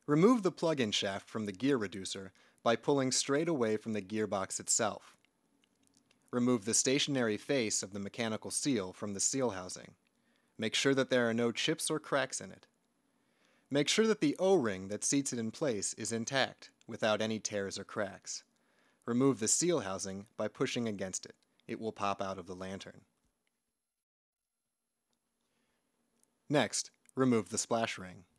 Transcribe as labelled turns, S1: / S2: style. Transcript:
S1: Remove the plug-in shaft from the gear reducer by pulling straight away from the gearbox itself. Remove the stationary face of the mechanical seal from the seal housing. Make sure that there are no chips or cracks in it. Make sure that the O-ring that seats it in place is intact, without any tears or cracks. Remove the seal housing by pushing against it. It will pop out of the lantern. Next, remove the splash ring.